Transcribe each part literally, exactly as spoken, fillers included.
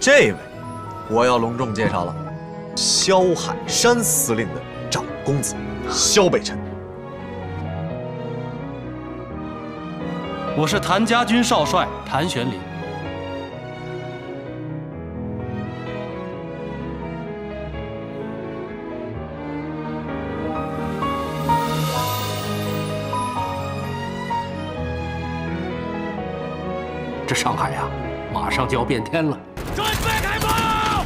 这位，我要隆重介绍了，萧海山司令的长公子萧北辰。 我是谭家军少帅谭玄林。 这上海呀，马上就要变天了！准备开炮！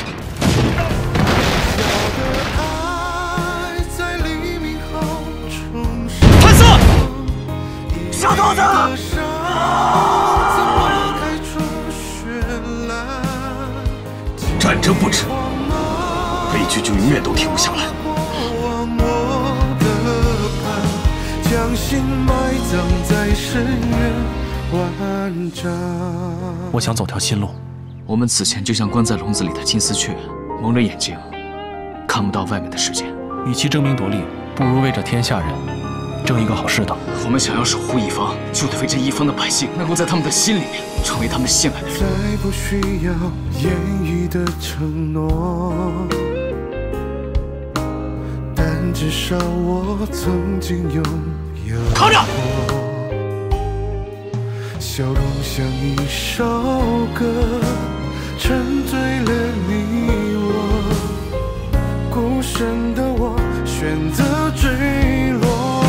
潘四，小兔子！ 战争不止，悲剧就永远都停不下来。将心埋葬在深渊。 我想走条新路。 我们此前就像关在笼子里的金丝雀，蒙着眼睛，看不到外面的世界。 与其争名夺利，不如为这天下人争一个好世道。 我们想要守护一方，就得为这一方的百姓能够在他们的心里面成为他们信赖的人。再不需要言语的承诺，但至少我曾经拥有。扛着！ 笑容像一首歌，沉醉了你我。孤身的我选择坠落，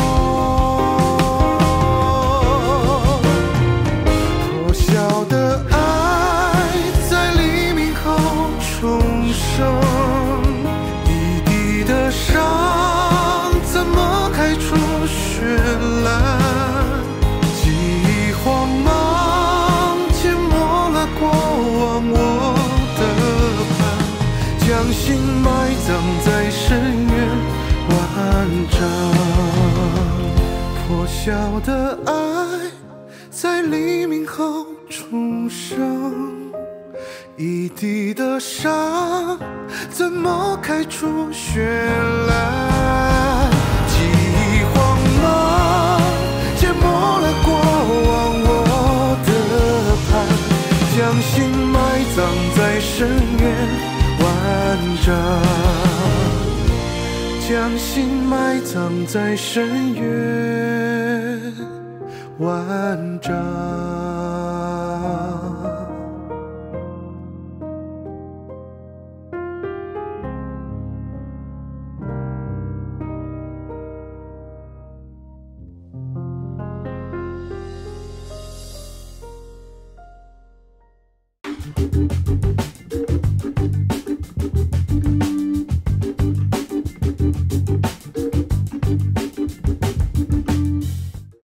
破晓的爱在黎明后重生，一地的伤怎么开出绚烂？ 慌忙淹没了过往我的盼，将心埋葬在深渊万丈。破晓的爱在黎明后重生，一地的伤怎么开出绚烂？记忆慌忙淹没了过往。 将心埋葬在深渊万丈，将心埋葬在深渊万丈。